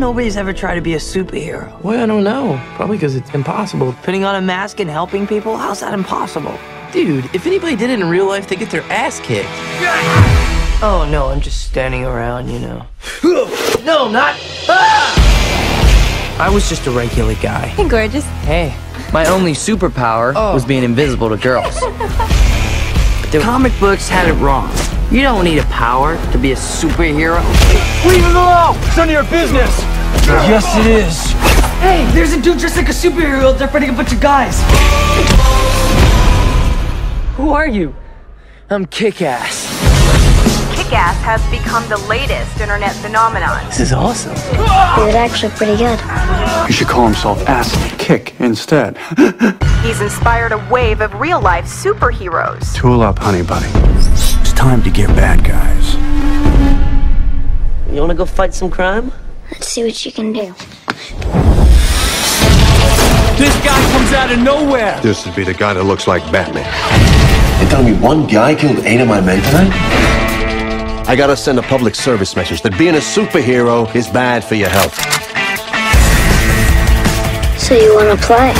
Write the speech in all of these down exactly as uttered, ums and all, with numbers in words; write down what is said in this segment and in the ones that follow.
nobody's ever tried to be a superhero? Well, I don't know. Probably because it's impossible. Putting on a mask and helping people? How's that impossible? Dude, if anybody did it in real life, they get their ass kicked. Oh, no, I'm just standing around, you know. No, not. Ah! I was just a regular guy. Hey, gorgeous. Hey, my only superpower Oh. was being invisible to girls. The comic books had it wrong. You don't need a power to be a superhero. Leave him alone! It's none of your business! Yes, it is. Hey, there's a dude dressed like a superhero out there fighting a bunch of guys. Who are you? I'm Kick-Ass. Kick-Ass has become the latest internet phenomenon. This is awesome. He was actually pretty good. He should call himself Ass Kick instead. He's inspired a wave of real-life superheroes. Tool up, honey bunny. It's time to get bad guys. You wanna go fight some crime? Let's see what you can do. This guy comes out of nowhere! This would be the guy that looks like Batman. You're telling me one guy killed eight of my men tonight? I gotta send a public service message that being a superhero is bad for your health. So you want to play?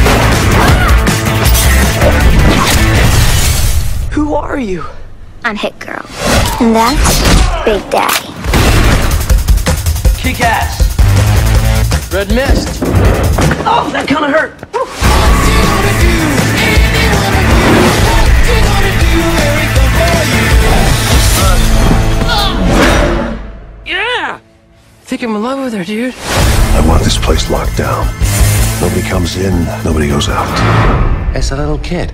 Who are you? I'm Hit Girl. And that's Big Daddy. Kick-Ass. Red Mist. Oh, that kinda hurt. Yeah! I think I'm in love with her, dude. I want this place locked down. Nobody comes in, nobody goes out. As a little kid.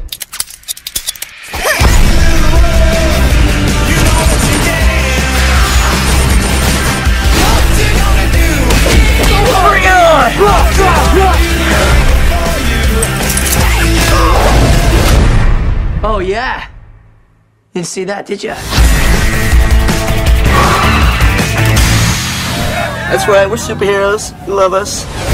Bring it on! Oh, yeah. Didn't see that, did ya? That's right, we're superheroes. You love us.